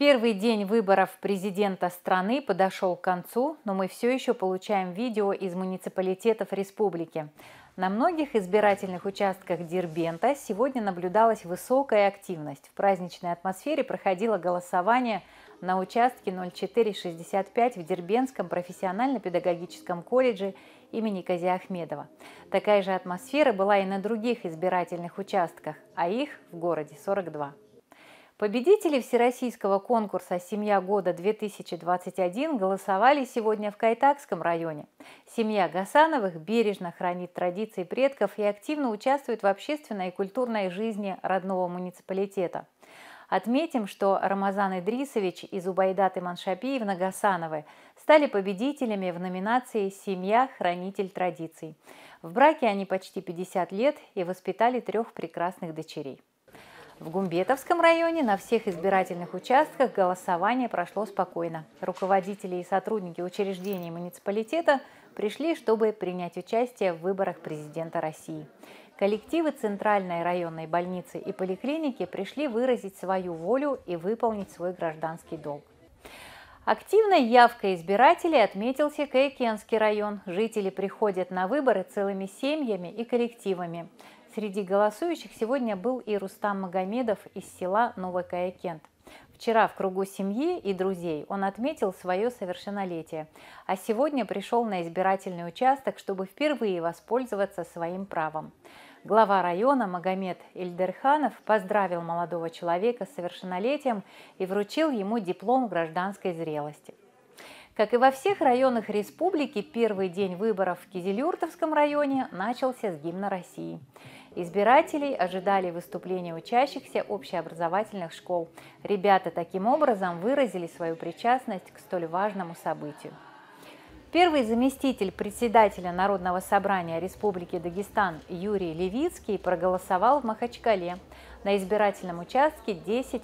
Первый день выборов президента страны подошел к концу, но мы все еще получаем видео из муниципалитетов республики. На многих избирательных участках Дербента сегодня наблюдалась высокая активность. В праздничной атмосфере проходило голосование на участке 0465 в Дербентском профессионально-педагогическом колледже имени Кази Ахмедова. Такая же атмосфера была и на других избирательных участках, а их в городе 42. Победители всероссийского конкурса «Семья года-2021» голосовали сегодня в Кайтакском районе. Семья Гасановых бережно хранит традиции предков и активно участвует в общественной и культурной жизни родного муниципалитета. Отметим, что Рамазан Идрисович и Зубайдат Иманшапиевна Гасановы стали победителями в номинации «Семья – хранитель традиций». В браке они почти 50 лет и воспитали 3 прекрасных дочерей. В Гумбетовском районе на всех избирательных участках голосование прошло спокойно. Руководители и сотрудники учреждений муниципалитета пришли, чтобы принять участие в выборах президента России. Коллективы Центральной районной больницы и поликлиники пришли выразить свою волю и выполнить свой гражданский долг. Активной явкой избирателей отметился Каякенский район. Жители приходят на выборы целыми семьями и коллективами. Среди голосующих сегодня был и Рустам Магомедов из села Новый Каякент. Вчера в кругу семьи и друзей он отметил свое совершеннолетие, а сегодня пришел на избирательный участок, чтобы впервые воспользоваться своим правом. Глава района Магомед Ильдерханов поздравил молодого человека с совершеннолетием и вручил ему диплом гражданской зрелости. Как и во всех районах республики, первый день выборов в Кизилюртовском районе начался с гимна России. Избирателей ожидали выступления учащихся общеобразовательных школ. Ребята таким образом выразили свою причастность к столь важному событию. Первый заместитель председателя Народного собрания Республики Дагестан Юрий Левицкий проголосовал в Махачкале на избирательном участке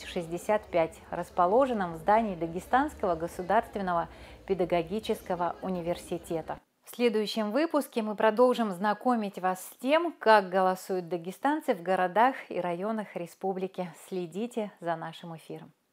1065, расположенном в здании Дагестанского государственного педагогического университета. В следующем выпуске мы продолжим знакомить вас с тем, как голосуют дагестанцы в городах и районах республики. Следите за нашим эфиром.